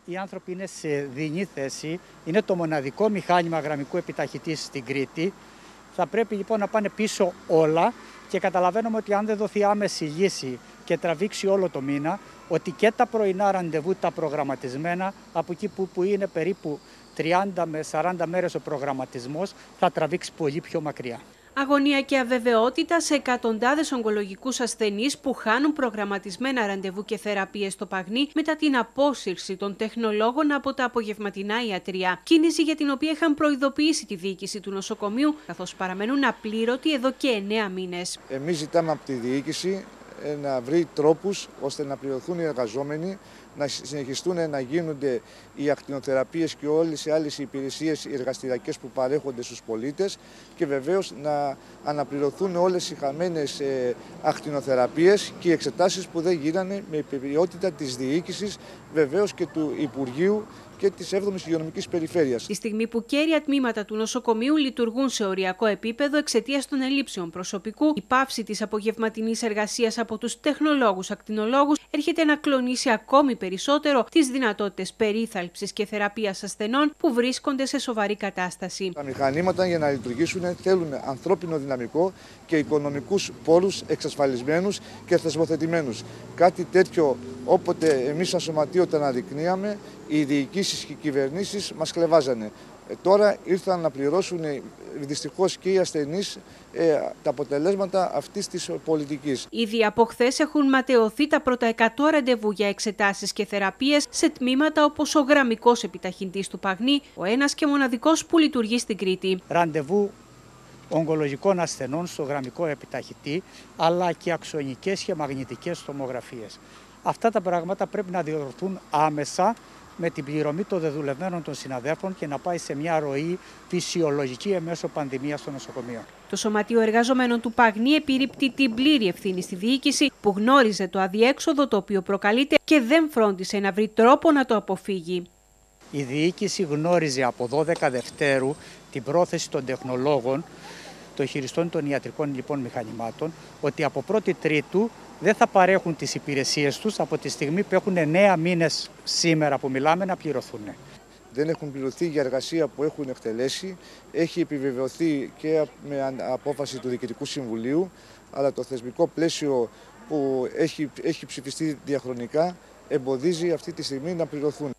Οι άνθρωποι είναι σε δεινή θέση, είναι το μοναδικό μηχάνημα γραμμικού επιταχυτή στην Κρήτη. Θα πρέπει λοιπόν να πάνε πίσω όλα και καταλαβαίνουμε ότι αν δεν δοθεί άμεση λύση και τραβήξει όλο το μήνα, ότι και τα πρωινά ραντεβού τα προγραμματισμένα, από εκεί που είναι περίπου 30 με 40 μέρες ο προγραμματισμός, θα τραβήξει πολύ πιο μακριά. Αγωνία και αβεβαιότητα σε εκατοντάδες ογκολογικούς ασθενείς που χάνουν προγραμματισμένα ραντεβού και θεραπείες στο Παγνί μετά την απόσυρση των τεχνολόγων από τα απογευματινά ιατρεία. Κίνηση για την οποία είχαν προειδοποιήσει τη διοίκηση του νοσοκομείου, καθώς παραμένουν απλήρωτοι εδώ και 9 μήνες. Εμείς ζητάμε από τη διοίκηση να βρει τρόπους ώστε να πληρωθούν οι εργαζόμενοι, να συνεχιστούν να γίνονται οι ακτινοθεραπείες και όλες οι άλλες υπηρεσίες εργαστηριακές που παρέχονται στους πολίτες και βεβαίως να αναπληρωθούν όλες οι χαμένες ακτινοθεραπείες και οι εξετάσεις που δεν γίνανε με υπευθυνότητα της διοίκησης, βεβαίως και του Υπουργείου και της 7ης Υγειονομικής Περιφέρειας. Τη στιγμή που κέρια τμήματα του νοσοκομείου λειτουργούν σε οριακό επίπεδο εξαιτίας των ελλείψεων προσωπικού, η πάυση της απογευματινής εργασίας από τους τεχνολόγους ακτινολόγους έρχεται να κλονίσει ακόμη περισσότερο τις δυνατότητες περίθαλψης και θεραπείας ασθενών που βρίσκονται σε σοβαρή κατάσταση. Τα μηχανήματα για να λειτουργήσουν θέλουν ανθρώπινο δυναμικό και οικονομικούς πόρους εξασφαλισμένους και θεσμοθετημένους. Κάτι τέτοιο όποτε εμείς σαν σωματείο το αναδεικνύαμε, οι διοικήσεις και οι κυβερνήσεις μας κλεβάζανε. Τώρα ήρθαν να πληρώσουν δυστυχώς και οι ασθενείς τα αποτελέσματα αυτής της πολιτικής. Ήδη από χθες έχουν ματαιωθεί τα πρώτα 100 ραντεβού για εξετάσεις και θεραπείες σε τμήματα όπως ο γραμμικός επιταχυντής του Παγνί, ο ένας και μοναδικός που λειτουργεί στην Κρήτη. Ραντεβού ογκολογικών ασθενών στο γραμμικό επιταχυτή, αλλά και αξονικές και μαγνητικές τομογραφίες. Αυτά τα πράγματα πρέπει να διορθωθούν άμεσα με την πληρωμή των δεδουλευμένων των συναδέλφων και να πάει σε μια ροή φυσιολογική εμέσω πανδημίας στο νοσοκομείο. Το Σωματείο Εργαζομένων του Παγνί επιρρύπτει την πλήρη ευθύνη στη διοίκηση που γνώριζε το αδιέξοδο το οποίο προκαλείται και δεν φρόντισε να βρει τρόπο να το αποφύγει. Η διοίκηση γνώριζε από 12 Δευτέρου την πρόθεση των τεχνολόγων, των χειριστών των ιατρικών λοιπόν μηχανημάτων, ότι από 1η Τρίτου δεν θα παρέχουν τις υπηρεσίες τους από τη στιγμή που έχουν 9 μήνες σήμερα που μιλάμε να πληρωθούν. Δεν έχουν πληρωθεί για εργασία που έχουν εκτελέσει, έχει επιβεβαιωθεί και με απόφαση του Διοικητικού Συμβουλίου, αλλά το θεσμικό πλαίσιο που έχει ψηφιστεί διαχρονικά εμποδίζει αυτή τη στιγμή να πληρωθούν.